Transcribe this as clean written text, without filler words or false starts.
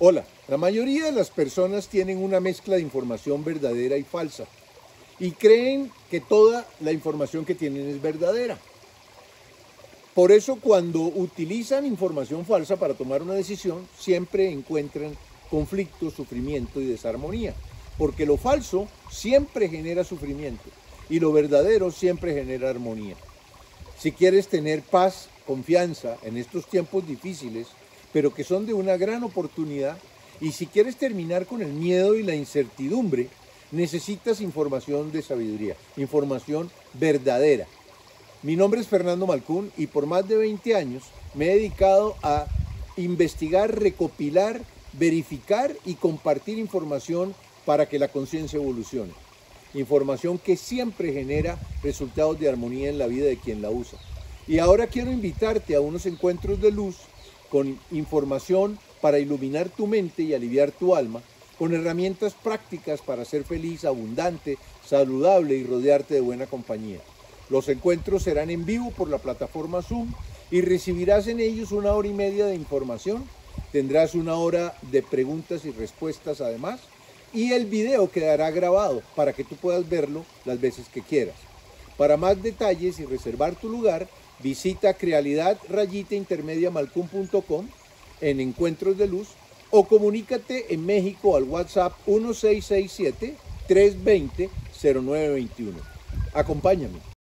Hola, la mayoría de las personas tienen una mezcla de información verdadera y falsa y creen que toda la información que tienen es verdadera. Por eso cuando utilizan información falsa para tomar una decisión, siempre encuentran conflicto, sufrimiento y desarmonía, porque lo falso siempre genera sufrimiento y lo verdadero siempre genera armonía. Si quieres tener paz, confianza en estos tiempos difíciles, pero que son de una gran oportunidad, y si quieres terminar con el miedo y la incertidumbre, necesitas información de sabiduría, información verdadera. Mi nombre es Fernando Malcún y por más de 20 años me he dedicado a investigar, recopilar, verificar y compartir información para que la conciencia evolucione. Información que siempre genera resultados de armonía en la vida de quien la usa. Y ahora quiero invitarte a unos encuentros de luz con información para iluminar tu mente y aliviar tu alma, con herramientas prácticas para ser feliz, abundante, saludable y rodearte de buena compañía. Los encuentros serán en vivo por la plataforma Zoom y recibirás en ellos 1 hora y media de información. Tendrás 1 hora de preguntas y respuestas además, y el video quedará grabado para que tú puedas verlo las veces que quieras. Para más detalles y reservar tu lugar, visita crealidad-intermediamalcún.com en Encuentros de Luz o comunícate en México al WhatsApp 1667-320-0921. Acompáñame.